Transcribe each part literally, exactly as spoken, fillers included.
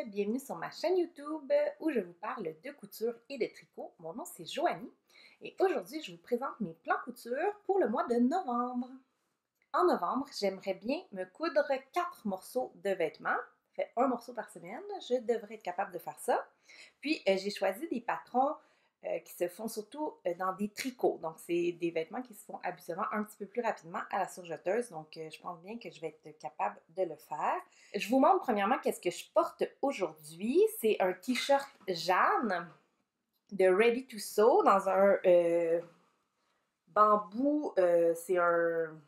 bienvenue sur ma chaîne YouTube où je vous parle de couture et de tricot. Mon nom c'est Joanie et aujourd'hui je vous présente mes plans couture pour le mois de novembre. En novembre, j'aimerais bien me coudre quatre morceaux de vêtements. Ça fait un morceau par semaine, je devrais être capable de faire ça. Puis euh, j'ai choisi des patrons euh, qui se font surtout euh, dans des tricots. Donc c'est des vêtements qui se font habituellement un petit peu plus rapidement à la surjeteuse. Donc euh, je pense bien que je vais être capable de le faire. Je vous montre premièrement qu'est-ce que je porte aujourd'hui. C'est un t-shirt Jeanne de Ready to Sew dans un euh, bambou. Euh, c'est un...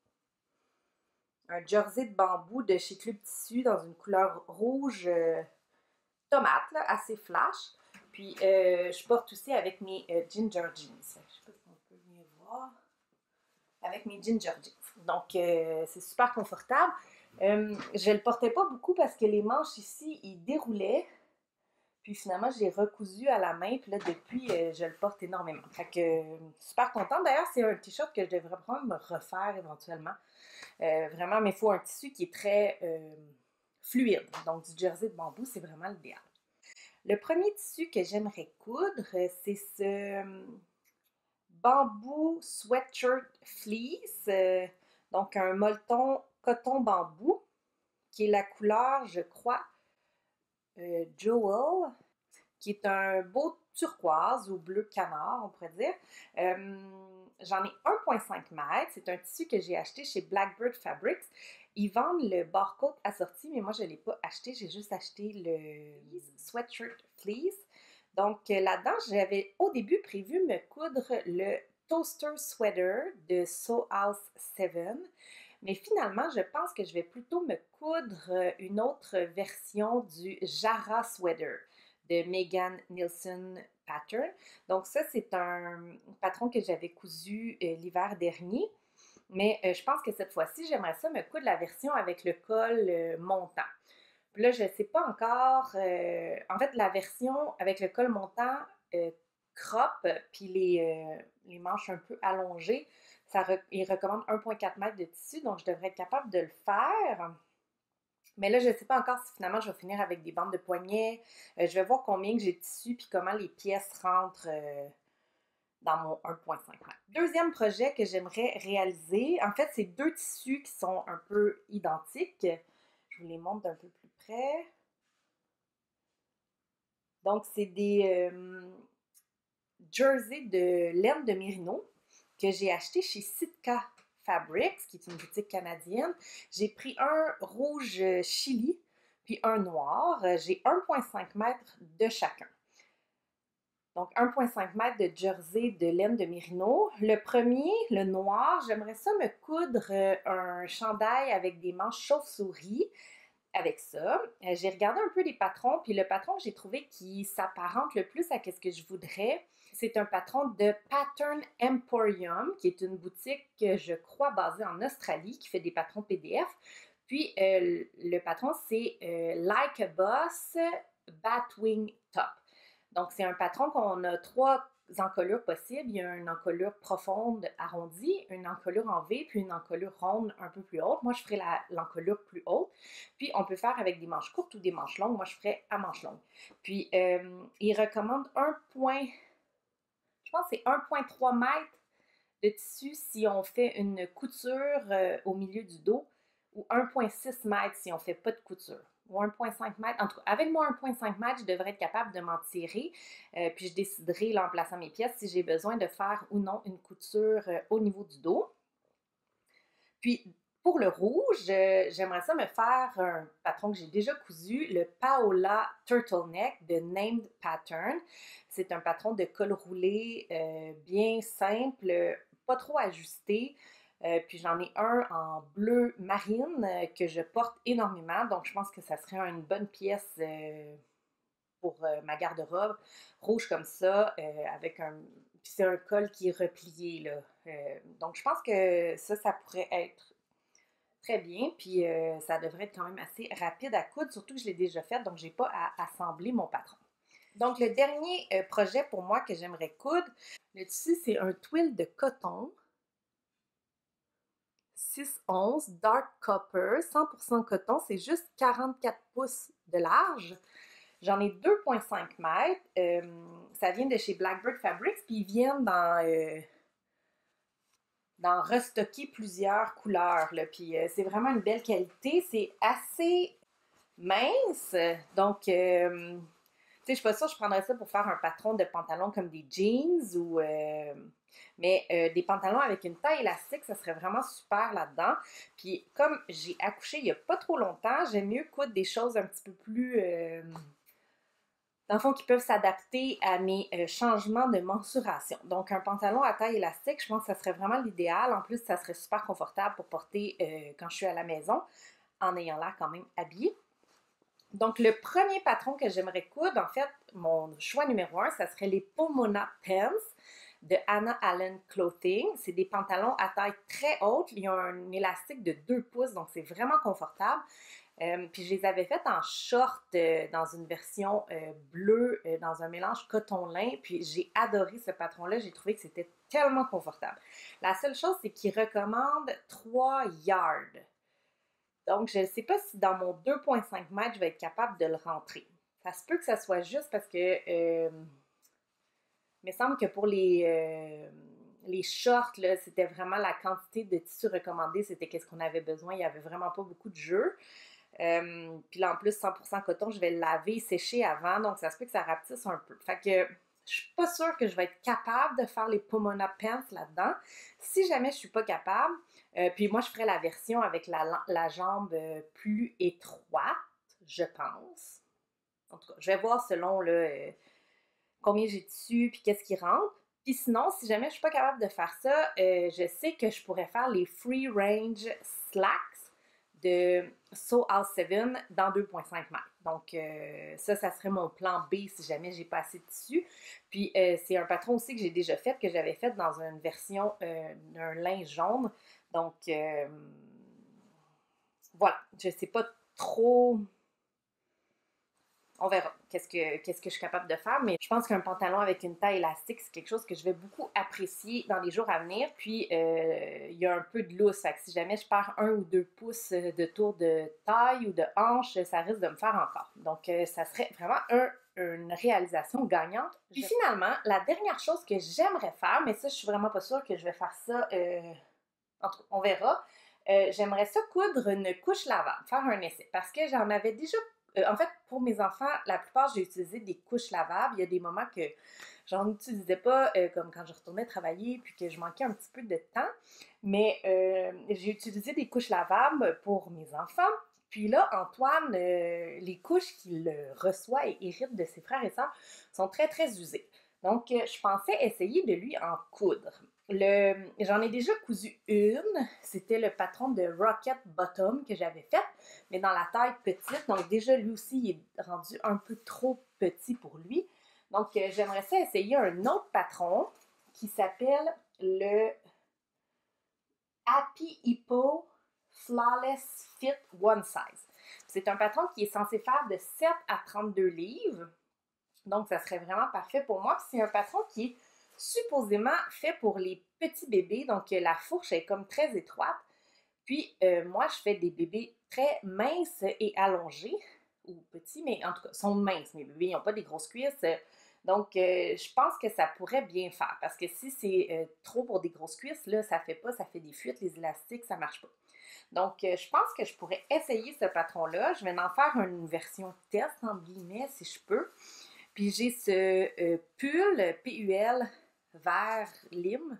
un jersey de bambou de chez Club Tissu dans une couleur rouge euh, tomate, là, assez flash. Puis euh, je porte aussi avec mes euh, ginger jeans. Je ne sais pas si on peut bien voir. Avec mes ginger jeans. Donc euh, c'est super confortable. Euh, je ne le portais pas beaucoup parce que les manches ici, ils déroulaient. Puis finalement, je l'ai recousu à la main. Puis là, depuis, euh, je le porte énormément. Fait que euh, super contente. D'ailleurs, c'est un t-shirt que je devrais vraiment me refaire éventuellement. Euh, vraiment, mais il faut un tissu qui est très euh, fluide. Donc, du jersey de bambou, c'est vraiment l'idéal. Le premier tissu que j'aimerais coudre, c'est ce bambou sweatshirt fleece. Euh, donc, un molleton coton bambou, qui est la couleur, je crois, euh, Jewel, qui est un beau turquoise ou bleu canard, on pourrait dire. Euh, J'en ai un virgule cinq mètres. C'est un tissu que j'ai acheté chez Blackbird Fabrics. Ils vendent le barcode assorti, mais moi, je ne l'ai pas acheté. J'ai juste acheté le sweatshirt fleece. Donc, là-dedans, j'avais au début prévu me coudre le toaster sweater de Sew House sept. Mais finalement, je pense que je vais plutôt me coudre une autre version du Jara sweater de Megan Nielsen Pattern. Donc ça, c'est un patron que j'avais cousu euh, l'hiver dernier. Mais euh, je pense que cette fois-ci, j'aimerais ça me coudre la version avec le col euh, montant. Puis là, je ne sais pas encore. Euh, en fait, la version avec le col montant euh, crop, puis les, euh, les manches un peu allongées, ça re il recommande un virgule quatre mètres de tissu, donc je devrais être capable de le faire. Mais là, je ne sais pas encore si finalement je vais finir avec des bandes de poignets. Euh, je vais voir combien que j'ai de tissu puis comment les pièces rentrent euh, dans mon un virgule cinq mètres. Deuxième projet que j'aimerais réaliser, en fait, c'est deux tissus qui sont un peu identiques. Je vous les montre d'un peu plus près. Donc, c'est des euh, jerseys de laine de mérino que j'ai acheté chez Sitka Fabrics, qui est une boutique canadienne. J'ai pris un rouge chili, puis un noir. J'ai un virgule cinq mètres de chacun. Donc, un virgule cinq mètres de jersey de laine de mérino. Le premier, le noir, j'aimerais ça me coudre un chandail avec des manches chauve-souris. Avec ça, j'ai regardé un peu les patrons, puis le patron que j'ai trouvé qui s'apparente le plus à ce que je voudrais, c'est un patron de Pattern Emporium, qui est une boutique, je crois, basée en Australie, qui fait des patrons P D F. Puis, euh, le patron, c'est euh, Like a Boss Batwing Top. Donc, c'est un patron qu'on a trois encolures possibles. Il y a une encolure profonde arrondie, une encolure en V, puis une encolure ronde un peu plus haute. Moi, je ferais l'encolure plus haute. Puis, on peut faire avec des manches courtes ou des manches longues. Moi, je ferais à manches longues. Puis, euh, il recommande un point, je pense que c'est un virgule trois mètres de tissu si on fait une couture euh, au milieu du dos ou un virgule six mètres si on ne fait pas de couture. Ou un virgule cinq mètres. En tout cas, avec mon un virgule cinq mètres, je devrais être capable de m'en tirer. Euh, puis je déciderai, là, en plaçant mes pièces, si j'ai besoin de faire ou non une couture euh, au niveau du dos. Puis, pour le rouge, euh, j'aimerais ça me faire un patron que j'ai déjà cousu, le Paola Turtleneck de Named Pattern. C'est un patron de col roulé euh, bien simple, pas trop ajusté. Euh, puis j'en ai un en bleu marine euh, que je porte énormément. Donc je pense que ça serait une bonne pièce euh, pour euh, ma garde-robe. Rouge comme ça, euh, avec un... Puis c'est un col qui est replié, là. Euh, donc je pense que ça, ça pourrait être très bien. Puis euh, ça devrait être quand même assez rapide à coudre, surtout que je l'ai déjà fait, donc j'ai pas à assembler mon patron. Donc le dernier euh, projet pour moi que j'aimerais coudre, le tissu, c'est un twill de coton. six onze Dark Copper, cent pour cent coton, c'est juste quarante-quatre pouces de large. J'en ai deux virgule cinq mètres. Euh, ça vient de chez Blackbird Fabrics, puis ils viennent dans... Euh, dans restocker plusieurs couleurs, là. Puis euh, c'est vraiment une belle qualité. C'est assez mince, donc... Euh, tu sais, je suis pas sûre que je prendrais ça pour faire un patron de pantalon comme des jeans ou... Euh, mais euh, des pantalons avec une taille élastique, ça serait vraiment super là-dedans. Puis comme j'ai accouché il y a pas trop longtemps, j'aime mieux coudre des choses un petit peu plus... Euh, dans le fond, qui peuvent s'adapter à mes euh, changements de mensuration. Donc, un pantalon à taille élastique, je pense que ça serait vraiment l'idéal. En plus, ça serait super confortable pour porter euh, quand je suis à la maison, en ayant l'air quand même habillée. Donc, le premier patron que j'aimerais coudre, en fait, mon choix numéro un, ça serait les Pomona Pants de Anna Allen Clothing. C'est des pantalons à taille très haute. Ils ont un élastique de deux pouces, donc c'est vraiment confortable. Euh, puis je les avais faites en short euh, dans une version euh, bleue, euh, dans un mélange coton-lin. Puis j'ai adoré ce patron-là. J'ai trouvé que c'était tellement confortable. La seule chose, c'est qu'il recommande trois yards. Donc, je ne sais pas si dans mon deux virgule cinq mètres, je vais être capable de le rentrer. Ça se peut que ça soit juste parce que euh, il me semble que pour les, euh, les shorts, là, c'était vraiment la quantité de tissu recommandé, c'était qu'est-ce qu'on avait besoin. Il n'y avait vraiment pas beaucoup de jeu. Euh, puis là, en plus, cent pour cent coton, je vais le laver et sécher avant, donc ça se peut que ça rapetisse un peu. Fait que je suis pas sûre que je vais être capable de faire les Pomona Pants là-dedans. Si jamais je suis pas capable, euh, puis moi, je ferais la version avec la, la jambe euh, plus étroite, je pense. En tout cas, je vais voir selon là, euh, combien j'ai dessus, puis qu'est-ce qui rentre. Puis sinon, si jamais je suis pas capable de faire ça, euh, je sais que je pourrais faire les Free Range Slacks de Sew House sept dans deux virgule cinq mètres. Donc, euh, ça, ça serait mon plan B si jamais j'ai pas assez de tissu. Puis, euh, c'est un patron aussi que j'ai déjà fait, que j'avais fait dans une version euh, d'un linge jaune. Donc, euh, voilà. Je sais pas trop... On verra qu'est-ce que, qu'est-ce que je suis capable de faire, mais je pense qu'un pantalon avec une taille élastique, c'est quelque chose que je vais beaucoup apprécier dans les jours à venir. Puis, euh, il y a un peu de lousse. Fait que si jamais je perds un ou deux pouces de tour de taille ou de hanche, ça risque de me faire encore. Donc, euh, ça serait vraiment un, une réalisation gagnante. Puis finalement, la dernière chose que j'aimerais faire, mais ça, je suis vraiment pas sûre que je vais faire ça, euh, en tout cas, on verra. Euh, j'aimerais ça coudre une couche lavable, faire un essai, parce que j'en avais déjà Euh, en fait, pour mes enfants, la plupart, j'ai utilisé des couches lavables. Il y a des moments que j'en utilisais pas, euh, comme quand je retournais travailler, puis que je manquais un petit peu de temps. Mais euh, j'ai utilisé des couches lavables pour mes enfants. Puis là, Antoine, euh, les couches qu'il reçoit et hérite de ses frères et sœurs sont très, très usées. Donc, euh, je pensais essayer de lui en coudre. Le, j'en ai déjà cousu une. C'était le patron de Rocket Bottom que j'avais fait, mais dans la taille petite. Donc déjà, lui aussi, il est rendu un peu trop petit pour lui. Donc, euh, j'aimerais ça essayer un autre patron qui s'appelle le Happy Hippo Flawless Fit One Size. C'est un patron qui est censé faire de sept à trente-deux livres. Donc, ça serait vraiment parfait pour moi. Puis c'est un patron qui est supposément fait pour les petits bébés. Donc, la fourche est comme très étroite. Puis, euh, moi, je fais des bébés très minces et allongés, ou petits, mais en tout cas, sont minces. Mes bébés, ils n'ont pas des grosses cuisses. Donc, euh, je pense que ça pourrait bien faire. Parce que si c'est euh, trop pour des grosses cuisses, là, ça fait pas, ça fait des fuites, les élastiques, ça marche pas. Donc, euh, je pense que je pourrais essayer ce patron-là. Je vais en faire une version test, entre guillemets, si je peux. Puis, j'ai ce euh, pull P U L vert lime.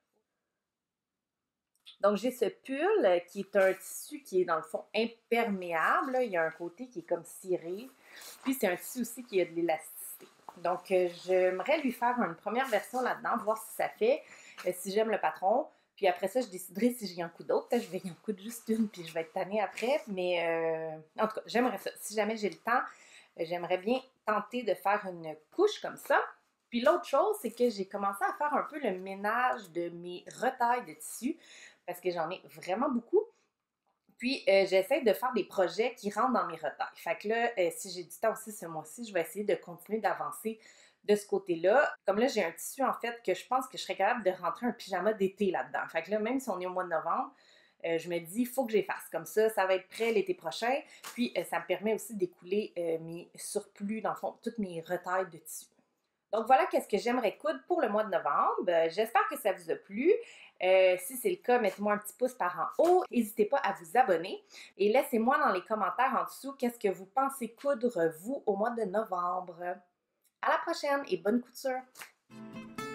Donc, j'ai ce pull qui est un tissu qui est dans le fond imperméable. Là. Il y a un côté qui est comme ciré. Puis, c'est un tissu aussi qui a de l'élasticité. Donc, euh, j'aimerais lui faire une première version là-dedans, voir si ça fait, euh, si j'aime le patron. Puis après ça, je déciderai si j'y en coudre d'autres. Peut-être que je vais y en coudre juste une, puis je vais être tannée après. Mais euh, en tout cas, j'aimerais ça. Si jamais j'ai le temps, euh, j'aimerais bien tenter de faire une couche comme ça. Puis l'autre chose, c'est que j'ai commencé à faire un peu le ménage de mes retailles de tissu parce que j'en ai vraiment beaucoup. Puis, euh, j'essaie de faire des projets qui rentrent dans mes retailles. Fait que là, euh, si j'ai du temps aussi ce mois-ci, je vais essayer de continuer d'avancer de ce côté-là. Comme là, j'ai un tissu, en fait, que je pense que je serais capable de rentrer un pyjama d'été là-dedans. Fait que là, même si on est au mois de novembre, euh, je me dis, il faut que j'efface. Comme ça, ça va être prêt l'été prochain. Puis, euh, ça me permet aussi d'écouler euh, mes surplus, dans le fond, toutes mes retailles de tissu. Donc voilà qu'est-ce que j'aimerais coudre pour le mois de novembre. Euh, J'espère que ça vous a plu. Euh, si c'est le cas, mettez-moi un petit pouce par en haut. N'hésitez pas à vous abonner et laissez-moi dans les commentaires en dessous qu'est-ce que vous pensez coudre vous au mois de novembre. À la prochaine et bonne couture!